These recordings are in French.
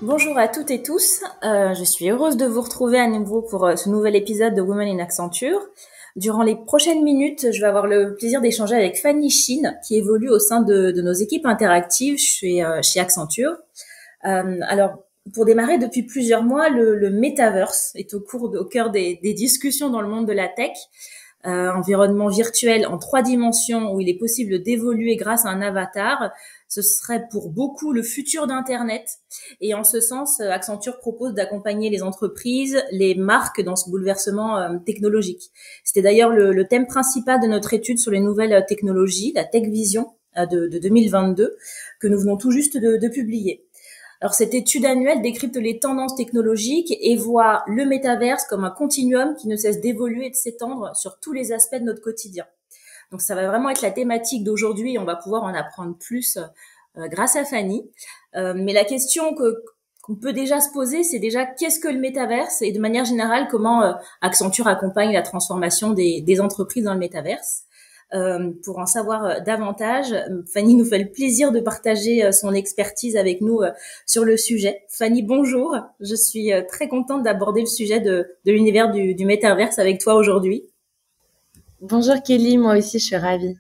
Bonjour à toutes et tous, je suis heureuse de vous retrouver à nouveau pour ce nouvel épisode de Women in Accenture. Durant les prochaines minutes, je vais avoir le plaisir d'échanger avec Fanny Shin, qui évolue au sein de nos équipes interactives chez Accenture. Alors, pour démarrer, depuis plusieurs mois, le Metaverse est au cœur des discussions dans le monde de la tech. Environnement virtuel en 3 dimensions où il est possible d'évoluer grâce à un avatar. Ce serait pour beaucoup le futur d'Internet. Et en ce sens, Accenture propose d'accompagner les entreprises, les marques dans ce bouleversement technologique. C'était d'ailleurs le thème principal de notre étude sur les nouvelles technologies, la Tech Vision de 2022, que nous venons tout juste de publier. Alors, cette étude annuelle décrypte les tendances technologiques et voit le métaverse comme un continuum qui ne cesse d'évoluer et de s'étendre sur tous les aspects de notre quotidien. Donc, ça va vraiment être la thématique d'aujourd'hui et on va pouvoir en apprendre plus grâce à Fanny. Mais la question qu'on peut déjà se poser, c'est déjà qu'est-ce que le métaverse et de manière générale, comment Accenture accompagne la transformation des entreprises dans le métaverse. Pour en savoir davantage, Fanny nous fait le plaisir de partager son expertise avec nous sur le sujet. Fanny, bonjour. Je suis très contente d'aborder le sujet de l'univers du métaverse avec toi aujourd'hui. Bonjour Kelly, moi aussi je suis ravie.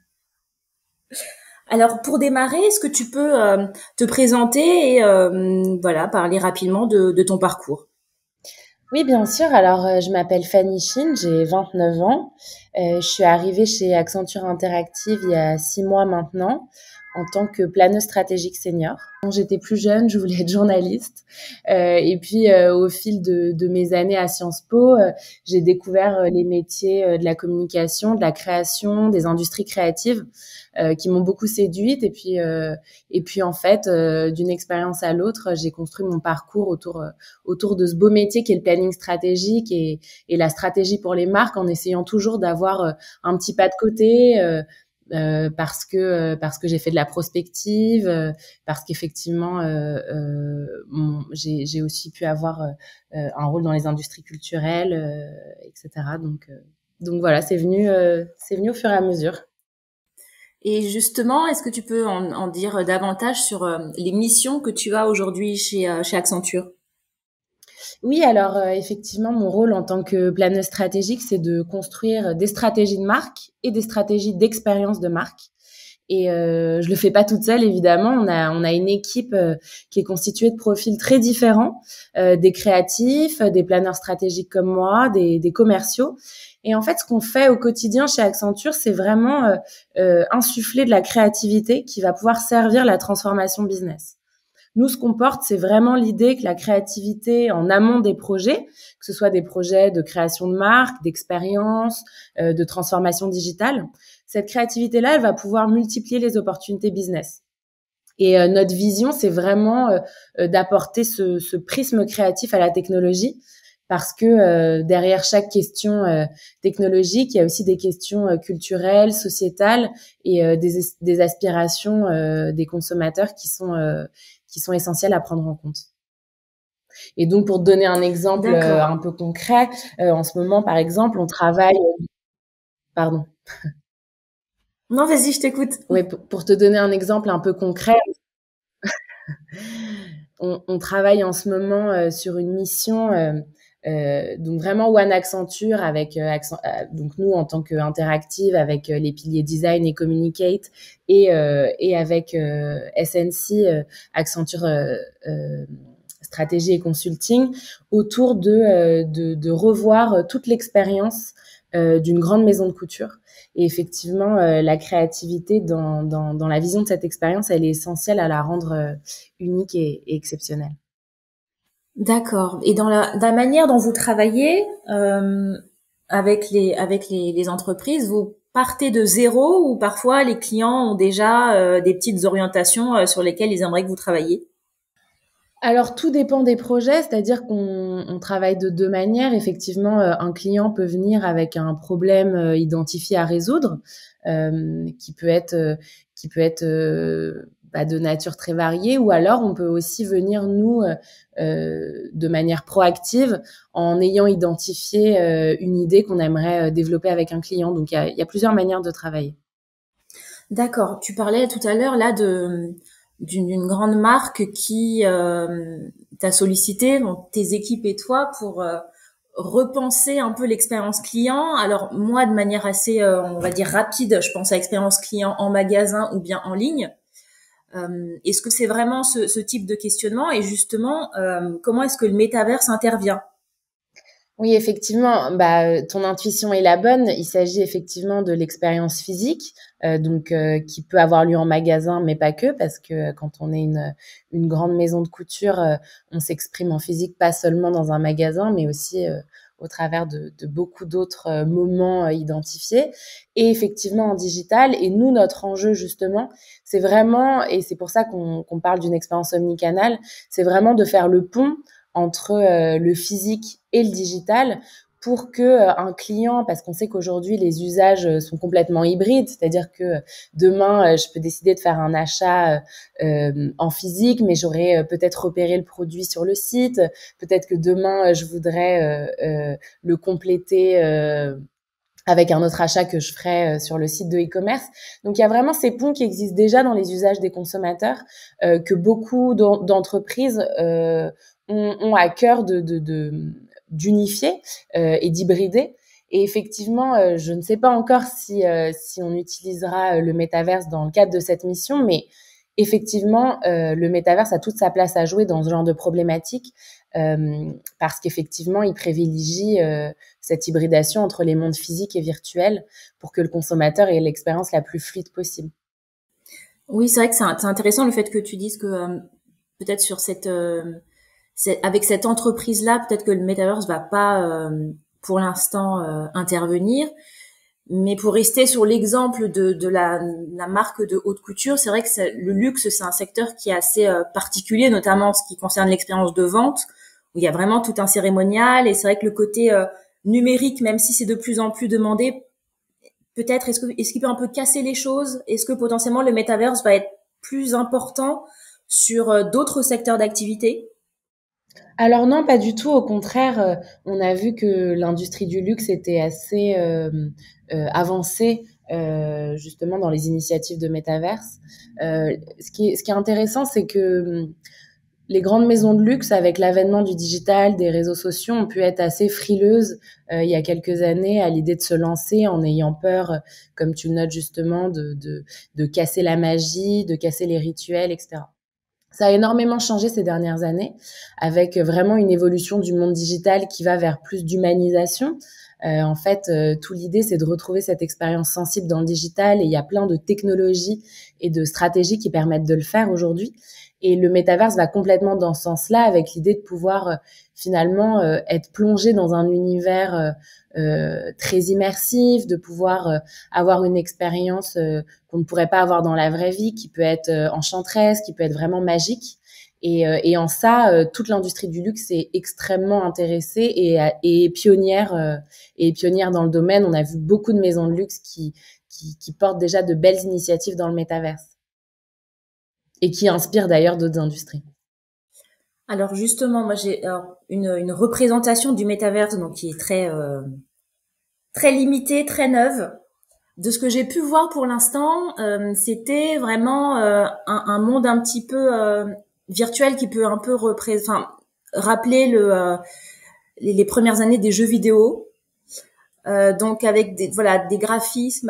Alors pour démarrer, est-ce que tu peux te présenter et voilà, parler rapidement de ton parcours? Oui, bien sûr. Alors, je m'appelle Fanny Shin, j'ai 29 ans. Je suis arrivée chez Accenture Interactive il y a 6 mois maintenant en tant que planeuse stratégique senior. Quand j'étais plus jeune, je voulais être journaliste. Et puis, au fil de mes années à Sciences Po, j'ai découvert les métiers de la communication, de la création, des industries créatives qui m'ont beaucoup séduite. Et puis en fait, d'une expérience à l'autre, j'ai construit mon parcours autour de ce beau métier qui est le planning stratégique et la stratégie pour les marques, en essayant toujours d'avoir un petit pas de côté. Parce que j'ai fait de la prospective, parce qu'effectivement j'ai aussi pu avoir un rôle dans les industries culturelles, etc. Donc voilà, c'est venu au fur et à mesure. Et justement, est-ce que tu peux en dire davantage sur les missions que tu as aujourd'hui chez Accenture? Oui, alors effectivement, mon rôle en tant que planeuse stratégique, c'est de construire des stratégies de marque et des stratégies d'expérience de marque. Et je le fais pas toute seule, évidemment. On a une équipe qui est constituée de profils très différents, des créatifs, des planeurs stratégiques comme moi, des commerciaux. Et en fait, ce qu'on fait au quotidien chez Accenture, c'est vraiment insuffler de la créativité qui va pouvoir servir la transformation business. Nous, ce qu'on porte, c'est vraiment l'idée que la créativité en amont des projets, que ce soit des projets de création de marque, d'expérience, de transformation digitale, cette créativité-là, elle va pouvoir multiplier les opportunités business. Et notre vision, c'est vraiment d'apporter ce prisme créatif à la technologie, parce que derrière chaque question technologique, il y a aussi des questions culturelles, sociétales et des aspirations des consommateurs qui sont essentielles à prendre en compte. Et donc, pour te donner un exemple D'accord. un peu concret, en ce moment, par exemple, on travaille... Pardon. Non, vas-y, je t'écoute. Ouais, pour te donner un exemple un peu concret, on travaille en ce moment sur une mission, donc vraiment One Accenture avec donc nous en tant qu'interactive avec les piliers design et communicate et avec SNC Accenture stratégie et consulting autour de revoir toute l'expérience d'une grande maison de couture. Et effectivement, la créativité dans la vision de cette expérience, elle est essentielle à la rendre unique et exceptionnelle. D'accord. Et dans la manière dont vous travaillez avec les entreprises, vous partez de zéro ou parfois les clients ont déjà des petites orientations sur lesquelles ils aimeraient que vous travailliez? Alors, tout dépend des projets, c'est-à-dire qu'on travaille de deux manières. Effectivement, un client peut venir avec un problème identifié à résoudre, qui peut être de nature très variée, ou alors on peut aussi venir nous de manière proactive en ayant identifié une idée qu'on aimerait développer avec un client. Donc, il y a plusieurs manières de travailler. D'accord. Tu parlais tout à l'heure là d'une grande marque qui t'a sollicité, bon, tes équipes et toi, pour repenser un peu l'expérience client. Alors moi, de manière assez, on va dire rapide, je pense à l'expérience client en magasin ou bien en ligne. Est-ce que c'est vraiment ce type de questionnement et justement, comment est-ce que le métaverse intervient? Oui, effectivement, ton intuition est la bonne. Il s'agit effectivement de l'expérience physique, qui peut avoir lieu en magasin, mais pas que, parce que quand on est une grande maison de couture, on s'exprime en physique pas seulement dans un magasin, mais aussi au travers de beaucoup d'autres moments identifiés, et effectivement en digital. Et nous, notre enjeu justement, c'est vraiment, et c'est pour ça qu'on parle d'une expérience omnicanale, c'est vraiment de faire le pont entre le physique et le digital pour que un client, parce qu'on sait qu'aujourd'hui les usages sont complètement hybrides, c'est-à-dire que demain je peux décider de faire un achat en physique, mais j'aurais peut-être repéré le produit sur le site, peut-être que demain je voudrais le compléter avec un autre achat que je ferai sur le site de e-commerce. Donc il y a vraiment ces ponts qui existent déjà dans les usages des consommateurs, que beaucoup d'entreprises ont à cœur d'unifier et d'hybrider. Et effectivement, je ne sais pas encore si on utilisera le métaverse dans le cadre de cette mission, mais effectivement, le métaverse a toute sa place à jouer dans ce genre de problématique, parce qu'effectivement, il privilégie cette hybridation entre les mondes physiques et virtuels pour que le consommateur ait l'expérience la plus fluide possible. Oui, c'est vrai que c'est intéressant le fait que tu dises que peut-être sur avec cette entreprise-là, peut-être que le metaverse va pas pour l'instant intervenir. Mais pour rester sur l'exemple de la marque de haute couture, c'est vrai que le luxe, c'est un secteur qui est assez particulier, notamment en ce qui concerne l'expérience de vente, où il y a vraiment tout un cérémonial. Et c'est vrai que le côté numérique, même si c'est de plus en plus demandé, peut-être est-ce qu'il peut un peu casser les choses? Est-ce que potentiellement le metaverse va être plus important sur d'autres secteurs d'activité? Alors non, pas du tout. Au contraire, on a vu que l'industrie du luxe était assez avancée justement dans les initiatives de métaverse. Ce qui est intéressant, c'est que les grandes maisons de luxe, avec l'avènement du digital, des réseaux sociaux, ont pu être assez frileuses il y a quelques années à l'idée de se lancer en ayant peur, comme tu le notes justement, de casser la magie, de casser les rituels, etc. Ça a énormément changé ces dernières années, avec vraiment une évolution du monde digital qui va vers plus d'humanisation. En fait, tout l'idée, c'est de retrouver cette expérience sensible dans le digital, et il y a plein de technologies et de stratégies qui permettent de le faire aujourd'hui. Et le métaverse va complètement dans ce sens-là, avec l'idée de pouvoir finalement être plongé dans un univers très immersif, de pouvoir avoir une expérience qu'on ne pourrait pas avoir dans la vraie vie, qui peut être enchanteresse, qui peut être vraiment magique. Et en ça, toute l'industrie du luxe est extrêmement intéressée et pionnière dans le domaine. On a vu beaucoup de maisons de luxe qui portent déjà de belles initiatives dans le métaverse et qui inspirent d'ailleurs d'autres industries. Alors justement, moi j'ai une représentation du métaverse donc qui est très limitée, très neuve. De ce que j'ai pu voir pour l'instant, c'était vraiment un monde un petit peu virtuel qui peut un peu rappeler les premières années des jeux vidéo. Donc avec des graphismes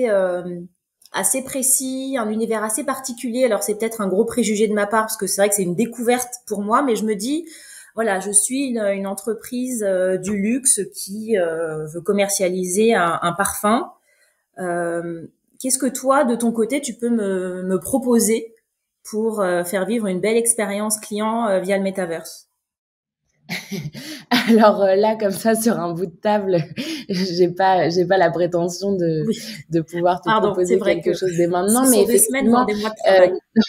assez précis, un univers assez particulier. Alors c'est peut-être un gros préjugé de ma part parce que c'est vrai que c'est une découverte pour moi, mais je me dis voilà, je suis une entreprise du luxe qui veut commercialiser un parfum. Qu'est-ce que toi, de ton côté, tu peux me proposer pour faire vivre une belle expérience client via le metaverse? Alors là, comme ça, sur un bout de table, j'ai pas la prétention Oui, de pouvoir te pardon, c'est proposer vrai quelque que chose dès ce maintenant, mais sont des semaines, voire effectivement, des mois de euh, travail.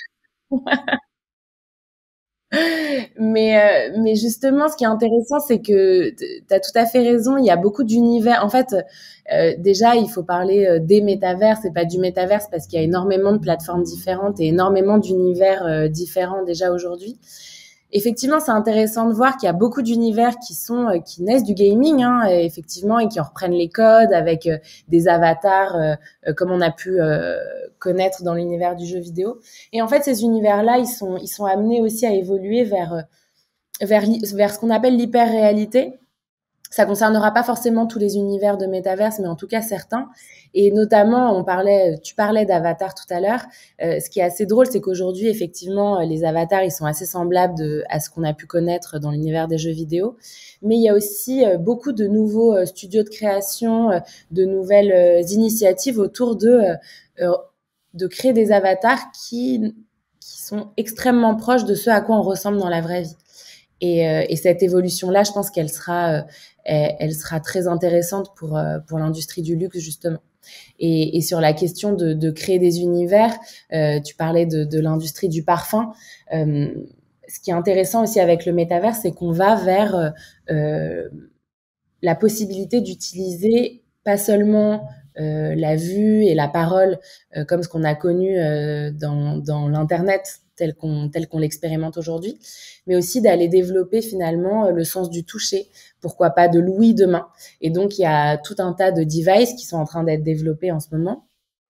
mais justement, ce qui est intéressant, c'est que tu as tout à fait raison. Il y a beaucoup d'univers. En fait, déjà, il faut parler des métaverses et pas du métaverse, parce qu'il y a énormément de plateformes différentes et énormément d'univers différents déjà aujourd'hui. Effectivement, c'est intéressant de voir qu'il y a beaucoup d'univers qui naissent du gaming, hein, et effectivement, et qui en reprennent les codes avec des avatars comme on a pu connaître dans l'univers du jeu vidéo. Et en fait, ces univers-là, ils sont amenés aussi à évoluer vers ce qu'on appelle l'hyper-réalité. Ça concernera pas forcément tous les univers de métaverse, mais en tout cas certains. Et notamment, tu parlais d'avatar tout à l'heure. Ce qui est assez drôle, c'est qu'aujourd'hui, effectivement, les avatars, ils sont assez semblables à ce qu'on a pu connaître dans l'univers des jeux vidéo. Mais il y a aussi beaucoup de nouveaux studios de création, de nouvelles initiatives autour de créer des avatars qui sont extrêmement proches de ce à quoi on ressemble dans la vraie vie. Et cette évolution-là, je pense elle sera très intéressante pour l'industrie du luxe, justement. Et sur la question de créer des univers, tu parlais de l'industrie du parfum. Ce qui est intéressant aussi avec le métavers, c'est qu'on va vers la possibilité d'utiliser pas seulement la vue et la parole comme ce qu'on a connu dans l'internet tel qu'on l'expérimente aujourd'hui, mais aussi d'aller développer finalement le sens du toucher, pourquoi pas de l'ouïe demain. Et donc il y a tout un tas de devices qui sont en train d'être développés en ce moment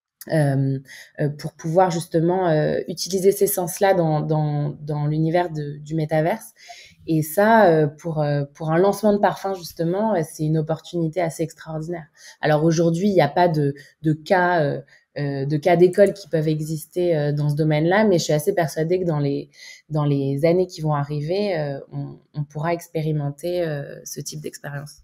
pour pouvoir justement utiliser ces sens-là dans l'univers du métaverse. Et ça, pour un lancement de parfum, justement, c'est une opportunité assez extraordinaire. Alors aujourd'hui, il n'y a pas de cas d'école qui peuvent exister dans ce domaine-là, mais je suis assez persuadée que dans les années qui vont arriver, on pourra expérimenter ce type d'expérience.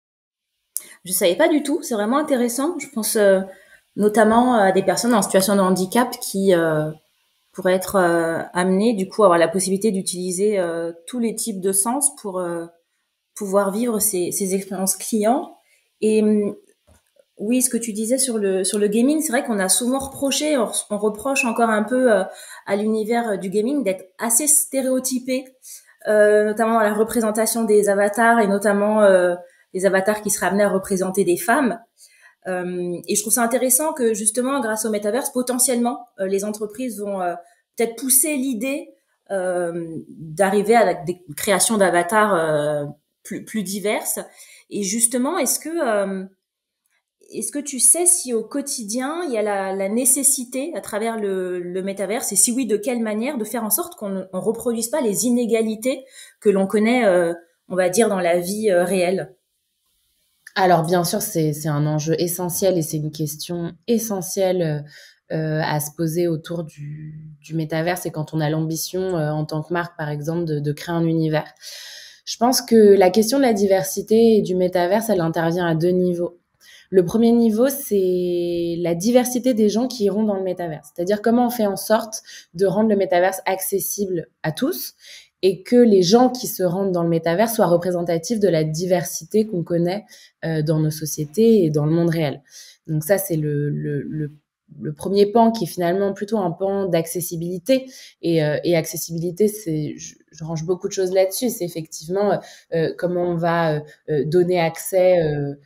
Je savais pas du tout. C'est vraiment intéressant. Je pense notamment à des personnes en situation de handicap qui pourraient être amenées, du coup, à avoir la possibilité d'utiliser tous les types de sens pour pouvoir vivre ces expériences clients. Et oui, ce que tu disais sur le gaming, c'est vrai qu'on a souvent reproché, on reproche encore un peu à l'univers du gaming d'être assez stéréotypé, notamment dans la représentation des avatars et notamment les avatars qui seraient amenés à représenter des femmes. Et je trouve ça intéressant que justement, grâce au métaverse, potentiellement, les entreprises vont peut-être pousser l'idée d'arriver à des créations d'avatars plus diverses. Et justement, est-ce que tu sais si au quotidien, il y a la nécessité à travers le métaverse, et si oui, de quelle manière, de faire en sorte qu'on ne reproduise pas les inégalités que l'on connaît, on va dire, dans la vie réelle? Alors bien sûr, c'est un enjeu essentiel et c'est une question essentielle à se poser autour du métaverse et quand on a l'ambition en tant que marque, par exemple, de créer un univers. Je pense que la question de la diversité et du métaverse, elle intervient à deux niveaux. Le premier niveau, c'est la diversité des gens qui iront dans le métaverse. C'est-à-dire comment on fait en sorte de rendre le métaverse accessible à tous et que les gens qui se rendent dans le métaverse soient représentatifs de la diversité qu'on connaît dans nos sociétés et dans le monde réel. Donc ça, c'est le premier pan qui est finalement plutôt un pan d'accessibilité. Et accessibilité, je range beaucoup de choses là-dessus. C'est effectivement comment on va donner accès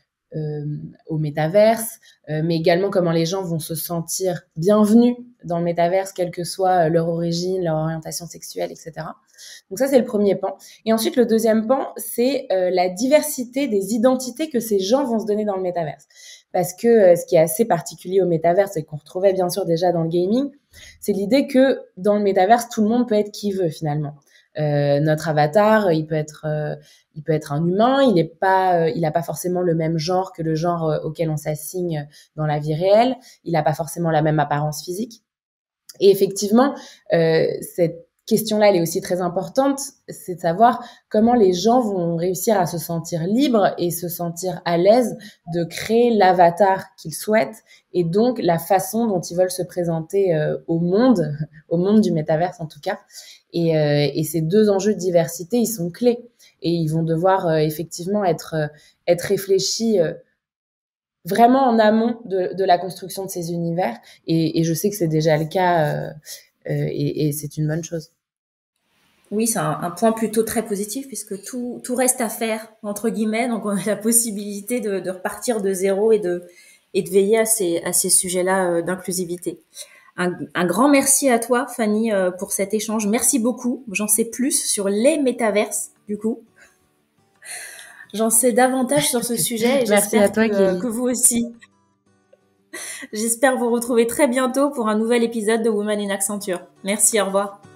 au métaverse, mais également comment les gens vont se sentir bienvenus dans le métaverse, quelle que soit leur origine, leur orientation sexuelle, etc. Donc ça, c'est le premier pan. Et ensuite, le deuxième pan, c'est la diversité des identités que ces gens vont se donner dans le métaverse. Parce que ce qui est assez particulier au métaverse et qu'on retrouvait bien sûr déjà dans le gaming, c'est l'idée que dans le métaverse, tout le monde peut être qui veut finalement. Notre avatar, il peut être un humain, il n'a pas forcément le même genre que le genre auquel on s'assigne dans la vie réelle, il n'a pas forcément la même apparence physique. Et effectivement, cette question-là, elle est aussi très importante, c'est de savoir comment les gens vont réussir à se sentir libres et se sentir à l'aise de créer l'avatar qu'ils souhaitent et donc la façon dont ils veulent se présenter au monde du métaverse en tout cas. Et ces deux enjeux de diversité, ils sont clés et ils vont devoir effectivement être réfléchis vraiment en amont de la construction de ces univers. Et je sais que c'est déjà le cas et c'est une bonne chose. Oui, c'est un point plutôt très positif puisque tout reste à faire entre guillemets, donc on a la possibilité de repartir de zéro et de veiller à ces sujets-là d'inclusivité. Un grand merci à toi, Fanny, pour cet échange. Merci beaucoup. J'en sais plus sur les métaverses, du coup. J'en sais davantage sur ce sujet et Merci à j'espère toi, Kelly. que vous aussi. J'espère vous retrouver très bientôt pour un nouvel épisode de Women in Accenture. Merci, au revoir.